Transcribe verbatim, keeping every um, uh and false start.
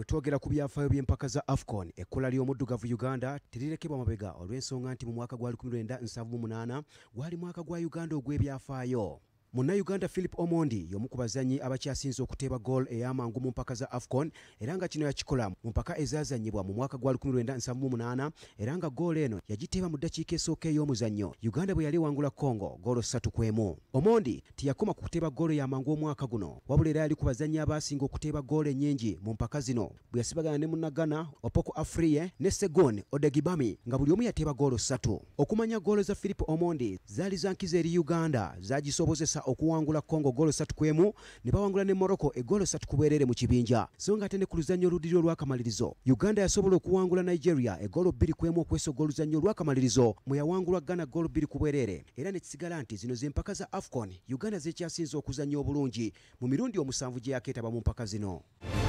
Bwetwogera ku byafaayo by'empaka za AFCON, ekkola ly'omuddugavu Uganda terirekebwa mabega olw'ensonga nti mu mwaka gwa lukumi lwenda nsavu mu munaana gwali mwaka gwa Uganda ogw'ebyafaayo. Munnayuganda Phillip Omondi y'omu ku bazannyi abakyasinze okuteeba goal ey'amangu mu mpaka za AFCON era nga kino yakikola mu mpaka ezaazannyibwa mu mwaka gwa lukumi lwenda nsavu mu munaana era nga goal eno yagiteeba mu ddakiika esooka ey'omuzannyo Uganda bwe yali ewangula Congo goal ssatu ku emu. Omondi tiyakoma ku kuteeba goal y'amangu omwaka guno wabula era yali ku bazannyi abasinga okuteeba goal ennyingi mu mpaka zino bwe yasibagana ne Munnagana, Opoko Afriye ne Segon Odegibami nga buli omu yateeba goal ssatu. Okumanya goal za Phillip Omondi zaali za nkizo eri Uganda zaagisobozesa okuwangula Congo goal ssatu ku emu ne bawangula ne Morocco egoolo ssatu ku bwereere mu kibinja. So nga ate ne ku luzannyo oludiri olw'akamalirizo Uganda yasobola okuwangula Nigeria egoolo bbiri ku emu okwesoga oluzannyo olw'akamalirizo mwe yawangulwa Ghana goolo bbiri ku bwereere era ne kisigala nti zino z'empaka za AFCON Uganda zeekyasinze okuzannya obulungi mu mirundi omusanvu gye yakeetaba mu mpaka zino.